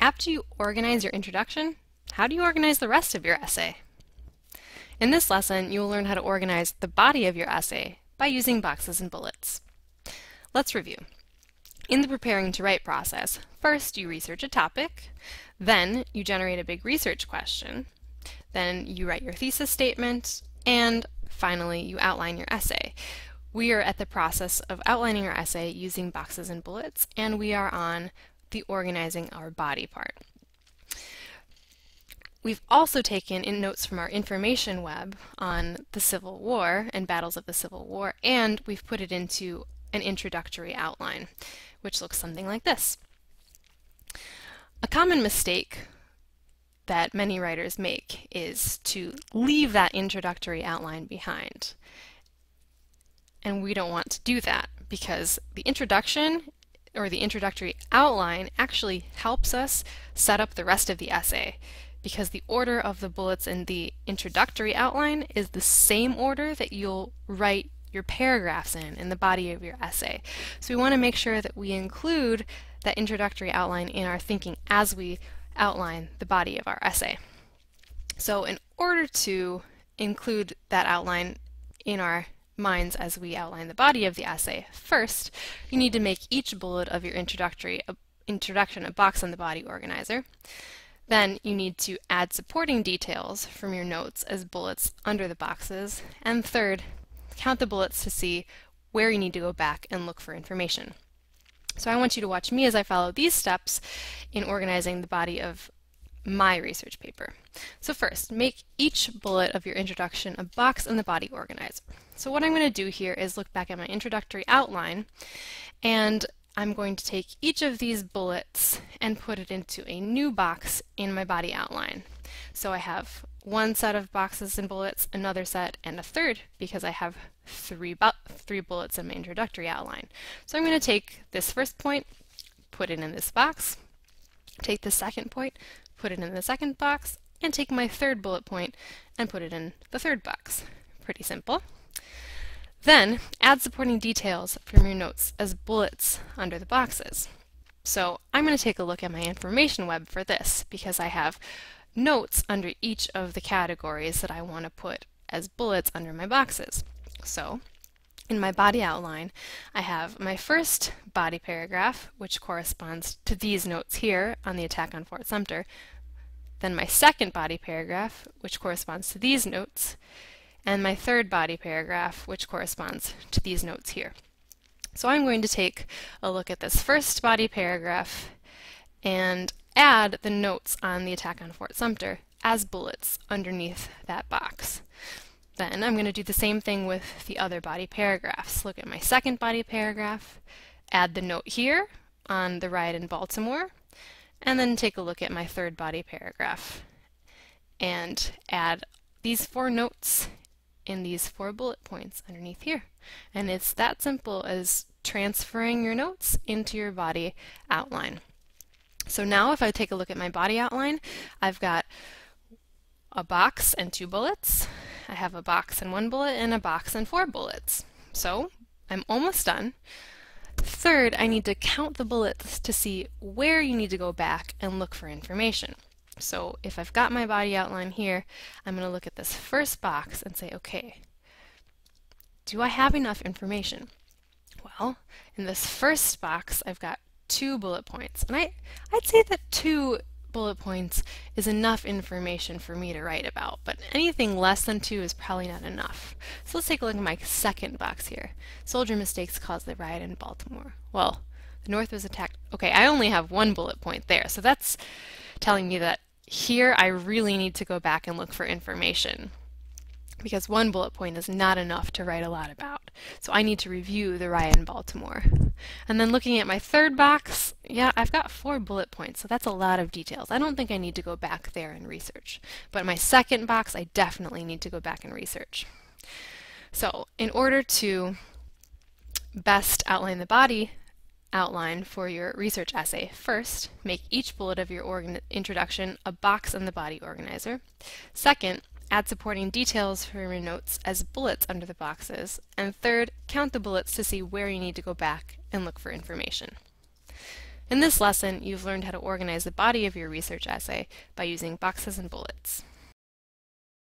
After you organize your introduction, how do you organize the rest of your essay? In this lesson, you will learn how to organize the body of your essay by using boxes and bullets. Let's review. In the preparing to write process, first you research a topic, then you generate a big research question, then you write your thesis statement, and finally you outline your essay. We are at the process of outlining our essay using boxes and bullets, and we are on the organizing our body part. We've also taken in notes from our information web on the Civil War and battles of the Civil War, and we've put it into an introductory outline, which looks something like this. A common mistake that many writers make is to leave that introductory outline behind. And we don't want to do that because the introduction or the introductory outline actually helps us set up the rest of the essay, because the order of the bullets in the introductory outline is the same order that you'll write your paragraphs in the body of your essay. So we want to make sure that we include that introductory outline in our thinking as we outline the body of our essay. So in order to include that outline in our minds as we outline the body of the essay, first you need to make each bullet of your introduction a box on the body organizer. Then you need to add supporting details from your notes as bullets under the boxes. And third, count the bullets to see where you need to go back and look for information. So I want you to watch me as I follow these steps in organizing the body of my research paper. So first, make each bullet of your introduction a box in the body organizer. So what I'm going to do here is look back at my introductory outline, and I'm going to take each of these bullets and put it into a new box in my body outline. So I have one set of boxes and bullets, another set, and a third, because I have three bullets in my introductory outline. So I'm going to take this first point, put it in this box, take the second point, put it in the second box, and take my third bullet point and put it in the third box. Pretty simple. Then add supporting details from your notes as bullets under the boxes. So I'm going to take a look at my information web for this, because I have notes under each of the categories that I want to put as bullets under my boxes. So in my body outline, I have my first body paragraph, which corresponds to these notes here on the attack on Fort Sumter, then my second body paragraph, which corresponds to these notes, and my third body paragraph, which corresponds to these notes here. So I'm going to take a look at this first body paragraph and add the notes on the attack on Fort Sumter as bullets underneath that box. Then I'm going to do the same thing with the other body paragraphs. Look at my second body paragraph, add the note here on the riot in Baltimore, and then take a look at my third body paragraph and add these four notes in these four bullet points underneath here. And it's that simple as transferring your notes into your body outline. So now if I take a look at my body outline, I've got a box and two bullets. I have a box and one bullet and a box and four bullets. So I'm almost done. Third, I need to count the bullets to see where you need to go back and look for information. So if I've got my body outline here, I'm going to look at this first box and say, okay, do I have enough information? Well, in this first box, I've got 2 bullet points, and I'd say that 2 bullet points is enough information for me to write about, but anything less than 2 is probably not enough. So let's take a look at my second box here. Soldier mistakes caused the riot in Baltimore. Well, the North was attacked. Okay, I only have 1 bullet point there, so that's telling me that here I really need to go back and look for information, because 1 bullet point is not enough to write a lot about. So I need to review the riot in Baltimore. And then looking at my third box, yeah, I've got 4 bullet points, so that's a lot of details. I don't think I need to go back there and research. But my second box, I definitely need to go back and research. So in order to best outline the body outline for your research essay, first, make each bullet of your introduction a box in the body organizer. Second, add supporting details for your notes as bullets under the boxes. And third, count the bullets to see where you need to go back and look for information. In this lesson, you've learned how to organize the body of your research essay by using boxes and bullets.